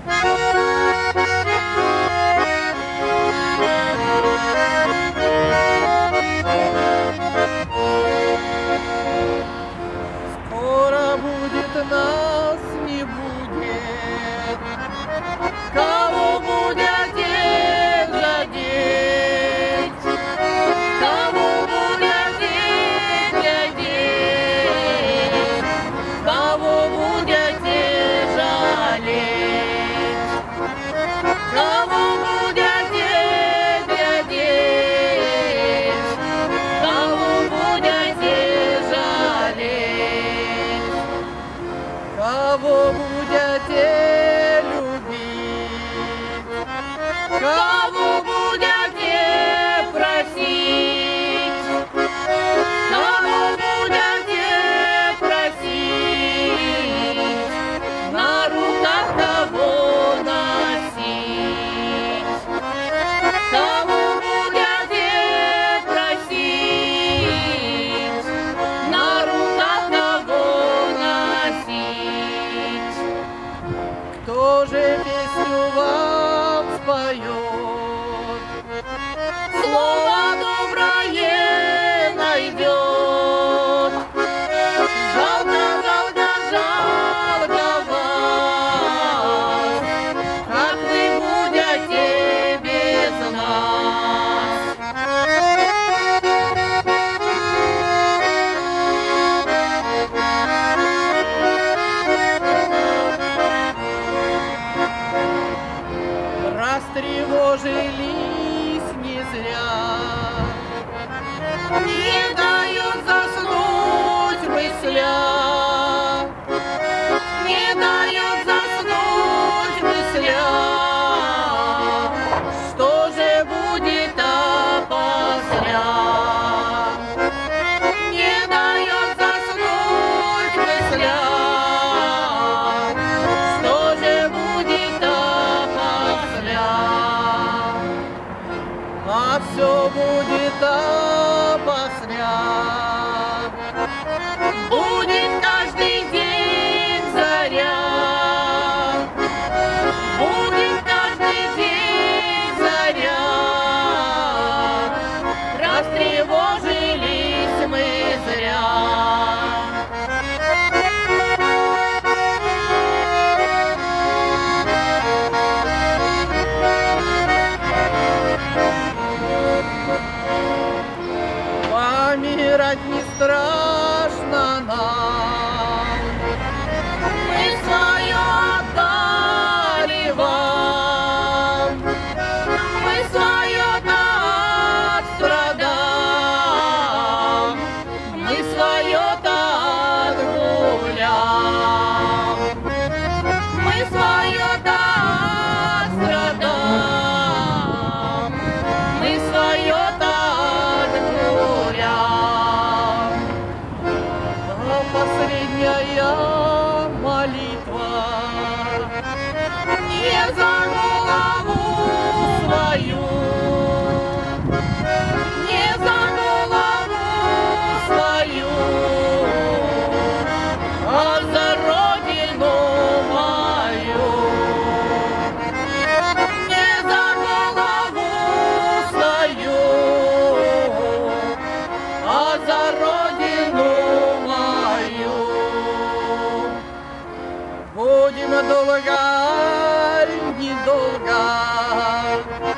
Скоро будет, нас не будет. Кого будете жалеть? Кого будете глядеть? Кого будете жалеть? Кого будете глядеть? Кого будете жалеть? Кого будете любить? Кого будете просить? Кого будете просить? На руках кого носить? Кого будете просить? На руках кого носить? Кто же песню вам споет? Слово доброе найдет. Жалко, жалко, жалко вас, как вы будете без нас. Растревожились не зря, не дают заснуть мысля, не дают заснуть мысля. Что же будет опосля? Не дает заснуть мысля. Что же будет опосля? А все будет опосля. Будет каждый день заря. Будет каждый день заря. Растревожились мы зря. Помирать не страшно нам, мы свое отдали вам, мы свое-то отстрадам, мы свое-то отгулям, мы свое-то отстрадам, мы свое-то последняя молитва не за голову свою, не за голову свою, а за родину мою. Не за голову свою, а за родину мою. Будем долго, недолго